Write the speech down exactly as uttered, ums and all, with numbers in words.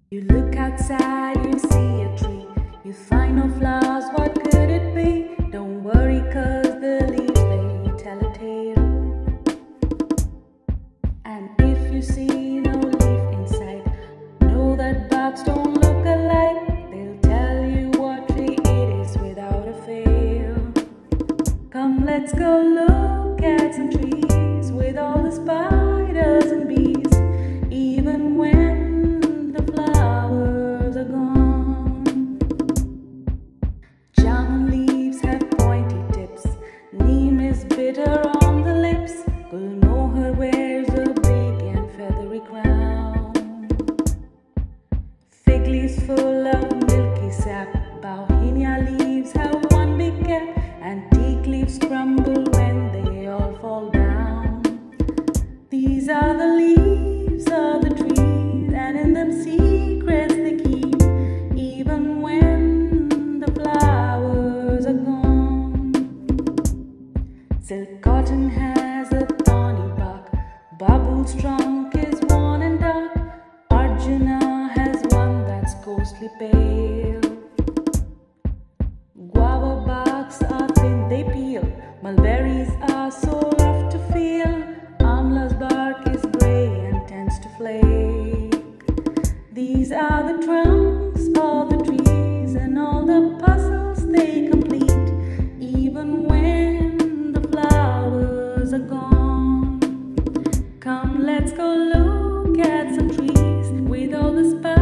You look outside, you see a tree. You find no flowers, what could it be? Don't worry, cause the leaves, they tell a tale. And if you see no leaf inside, know that barks don't look alike. They'll tell you what tree it is without a fail. Come, let's go look at some trees with all the spiders and bees. Even when the flowers are gone, jamun leaves have pointy tips. Neem is bitter on the lips. Gulmohar wears a big and feathery crown. Fig leaves full of milky sap. Bauhinia leaves have one big cap. And teak leaves crumble when they all fall down. These are the leaves of the trees, and in them secrets they keep, even when the flowers are gone. Silk cotton has a thorny bark. Babul's trunk is worn and dark. Arjuna has one that's ghostly pale. Guava barks are thin, they peel. Mulberries are so rough to feel. Amla's bark is grey and tends to flake. These are the trunks of the trees, and all the puzzles they complete, even when the flowers are gone. Come, let's go look at some trees with all the sparks.